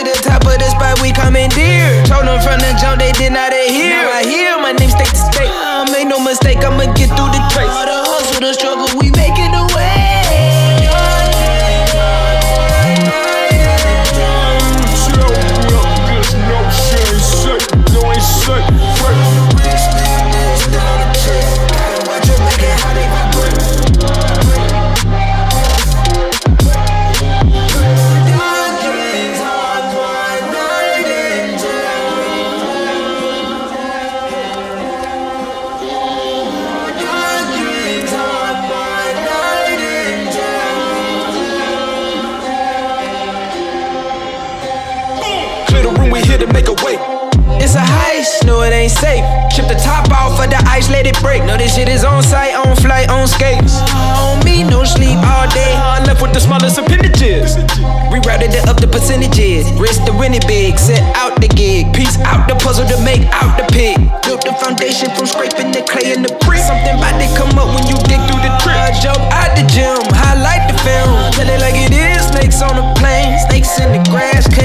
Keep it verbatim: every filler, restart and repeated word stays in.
to the top of the spot, we commandeer. Told them from the jump, they did not adhere. Now I hear my name state to state. Uh, make no mistake, I'ma get through the trace. All the hustle, the struggle, we making the way. It's a heist, no it ain't safe. Chip the top off of the ice, let it break. No, this shit is on site, on flight, on skates. On me, no sleep all day. I left with the smallest appendages. Rerouted it up the percentages. Risk the win it big, set out the gig. Piece out the puzzle to make out the pig. Built the foundation from scraping the clay and the brick. Something about to come up when you dig through the trip. I jump out the gym, highlight the film. Tell it like it is, snakes on the plane. Snakes in the grass.